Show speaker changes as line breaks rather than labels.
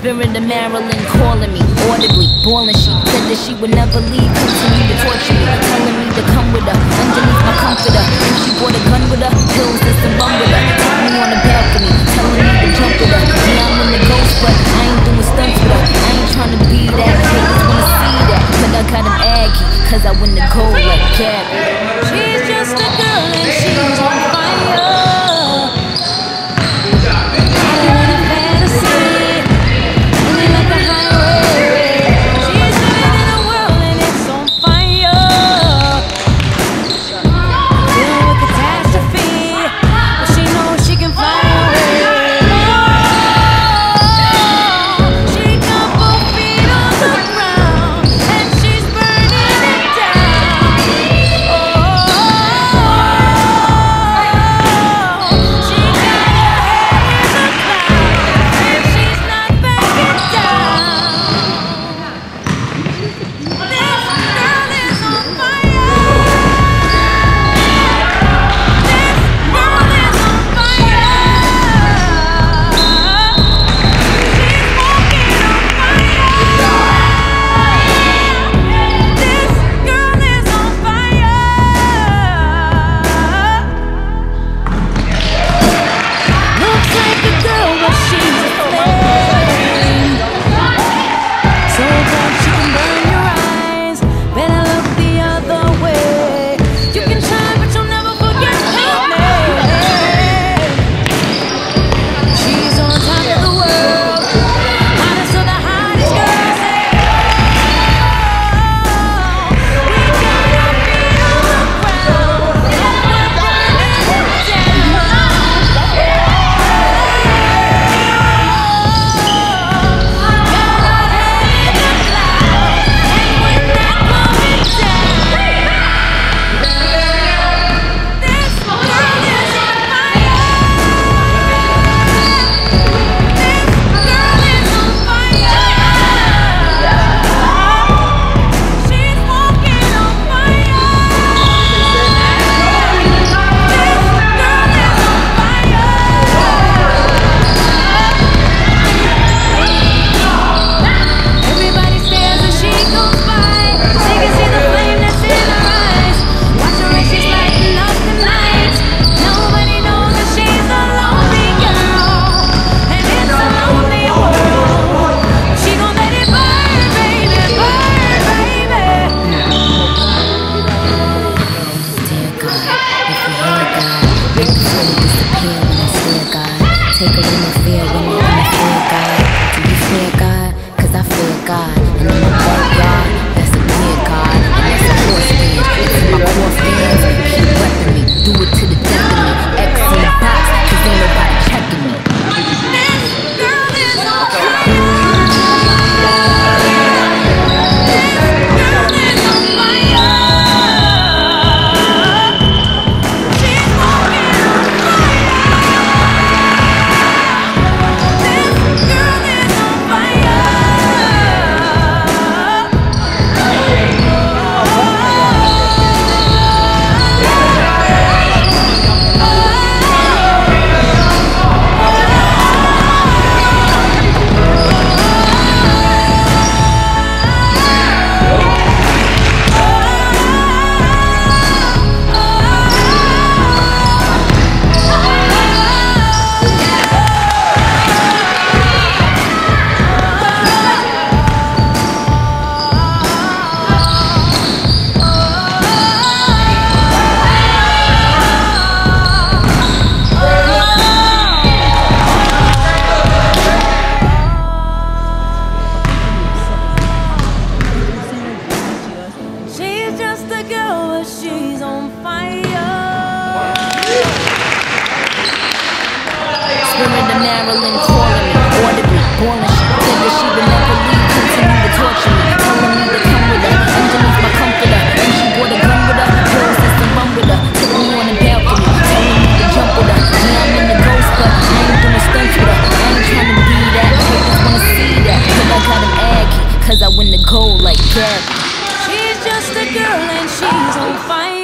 Spirit of Maryland calling me, audibly, bawling. She said that she would never leave, continue to torture me, telling me to come with her, underneath my comforter. And she brought a gun with her, pills and some bum with her. Took me on the balcony, telling me to jump with her. Yeah, I'm in the ghost, but I ain't doing stunts with her. I ain't trying to be that, haters wanna see that. But I got him aggy, cause I win the gold like Gabby. She's just a girl and she's on fire. Take away my fear when you're in the fear, God. Do you fear God? Cause I fear God. And I'm a bad God, that's a weird God. And that's a horse stand, it's in my core stands. Keep repping me, do it to the death of me. X in the box, cause ain't nobody checking me. This girl is on fire. She's on fire. Spirit of Maryland calling me, audibly, bawling. She said that she would never leave, continue to torture me, telling me to come with her, underneath my comforter. And she brought a gun with her, pills and some rum with her. Took me on the balcony, telling me to jump with her. Yeah, I'm in the ghost, but I ain't doing stunts with her. I ain't trying to be that, haters wanna see that. Cause I got him aggy, cause I win the gold like Gabby. She's just a girl and she's on fire.